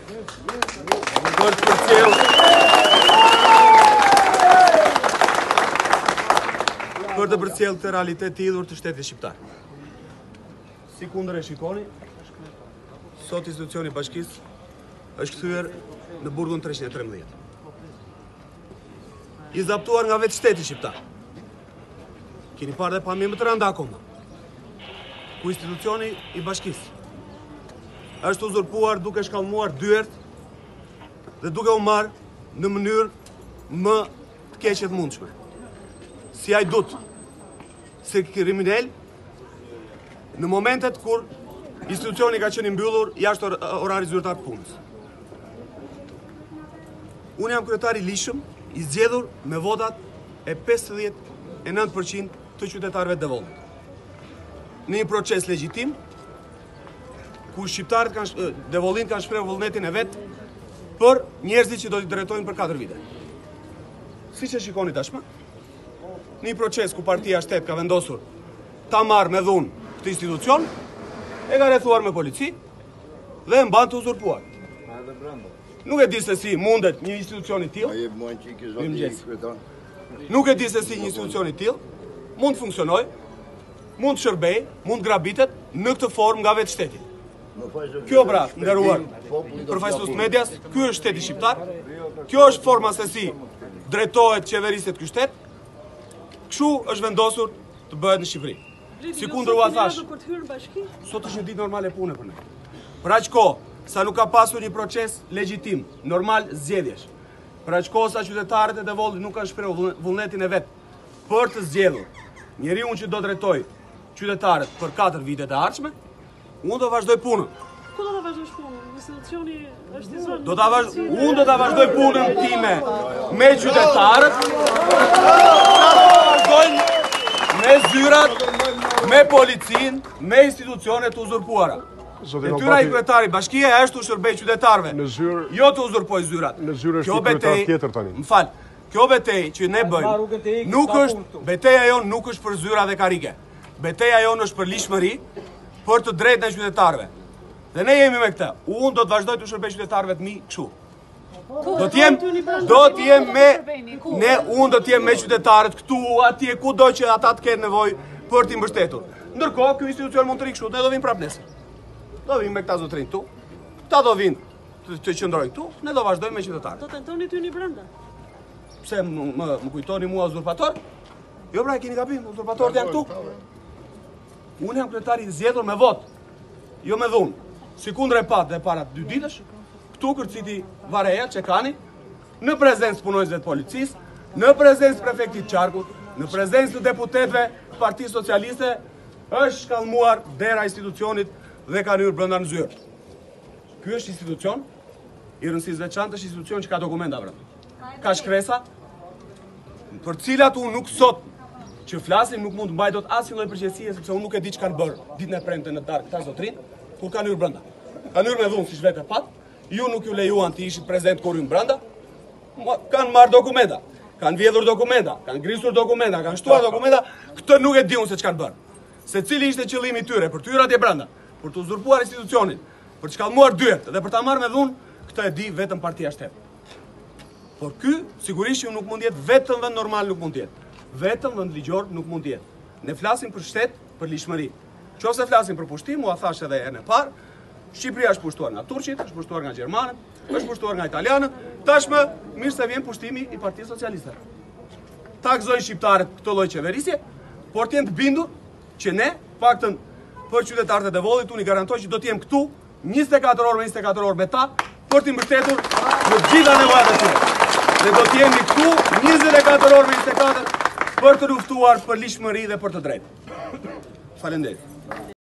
për të përcjellë këtë realitet të idhur të shtetit shqiptar. Si kundër e shikoni, sot institucioni i bashkisë është kthyer në burgun 313. I zaptuar nga vetë shteti shqiptar. Keni parë dhe pamje më të rënda akoma, ku institucioni i bashkisë është uzurpuar duke shkallmuar dyert dhe duke u marrë në mënyrë më të keqe të mundshme. Si hajdut, si kriminal, në momentet kur institucioni ka qenë i mbyllur jashtë orarit zyrtar të punës. Unë jam kryetari i lishëm, i zgjedhur me votat e 59% të qytetarëve të Devollit. Në një proces legjitim, ku shqiptarët Devollin kanë shprehur vullnetin e vet për njerëzit që do t'i drejtojnë për 4 vite. Siç e shikoni tashmë, në një proces ku partia shtet ka vendosur ta marrë me dhunë këtë institucion, e ka rrethuar me polici dhe e mban të uzurpuar. Nuk e di se si mundet një institucion i tillë. Nuk e di se si një institucion i tillë mund të funksionojë, mund të shërbejë, mund të grabitet në këtë formë nga vetë shteti. Kjo pra, nderuar përfaqësues të medias, ky është shteti shqiptar. Kjo është forma se si drejtohet qeveriset ky shtet. Kështu është vendosur të bëhet në Shqipëri. Sikundër u thash, sot është një ditë normale pune për ne. Për aq kohë sa nuk ka pasur një proces legjitim, normal zgjedhjesh. Për aq kohë sa qytetarët e Devollit nuk kanë shprehur vullnetin e vet për të zgjedhur njeriu që do drejtoj qytetarët për 4 vitet e ardhshme, unë do vazhdoj punën. Ku do ta vazhdosh punën? Institucioni është i zonë. Unë do ta vazhdoj punën time me qytetarët. Me zyrat, me policin, me institucionet të uzurpuara. Detyra i kryetarit bashkie është të shërbej qytetarëve, jo të uzurpoj zyrat. Kjo betej, më fal, kjo betej që ne bëjmë, nuk është, beteja jonë nuk është për zyra dhe karike. Beteja jonë është për lishmëri, për të drejtën e qytetarëve. Dhe ne jemi me këtë. Unë do të vazhdoj të shërbej qytetarëve të mi kështu. Unë do t'jem me qytetarët këtu, atje, ku do që ata të kenë nevojë për t'i mbështetur. Ndërkohë, ky institucion mund të rikë kështu, ne do vinë prapë nesër. Do vinë me këta zotrinj këtu, këta do vinë të qëndrojnë këtu, ne do vazhdojmë me qytetarët. Do tentoni ty një brenda? Pse më kujtoni mua uzurpator? Jo pra, e keni gabim, uzurpatorët janë këtu. Unë jam kryetari i zgjedhur me votë, jo me dhunë. Sikundër e pat dhe para 2 ditësh, këtu kërciti Vareja, Çekani, në prezencë punonjësve të policisë, në prezencë prefektit Qarkut, në prezencë të deputetëve të Partisë Socialiste, është shkallmuar dera institucionit dhe ka hyrë brenda në zyrë. Ky është institucion i rëndësisë veçantë, është institucion që ka dokumenta brenda. Ka shkresa, për cilat unë nuk sot që flasim nuk mund të mbaj dot asnjë lloj përgjegjësie sepse unë nuk e di ç'kan bërë ditën e premte në darkë këta zotrin, kur kanë hyrë brenda. Kanë hyrë me dhunë siç vetë pat. Ju nuk ju lejuan të ishit prezent kur hyn brenda. Kanë marrë dokumenta, kanë vjedhur dokumenta, kanë ngrisur dokumenta, kanë shtuar dokumenta, këtë nuk e di unë se ç'kan bërë. Se cili ishte qëllimi i tyre për të hyrë atje brenda, për të uzurpuar institucionin, për të shkallmuar dyert dhe për ta marrë me dhunë, këtë e di vetëm partia shtetit. Por ky sigurisht që nuk mund të jetë vetëm vend normal, nuk mund të jetë. Vetëm vend ligjor nuk mund të jetë. Ne flasim për shtet, për lishmëri. Nëse flasim për pushtim, u thash edhe herën e parë, Shqipëria është pushtuar nga turqit, është pushtuar nga gjermanët, është pushtuar nga italianët, tashmë mirë se vjen pushtimi i Partisë Socialiste. Ta gëzojnë shqiptarët këtë lloj qeverisje, por të jenë të bindur që ne, paktën për qytetarët e Devollit, unë i garantoj që do të jem këtu 24 orë me 24 orë me ta për t'i mbështetur në gjitha nevojat e tyre. Ne do të jemi këtu 24 orë me 24 për të luftuar për lishmëri dhe për të drejtë. Faleminderit.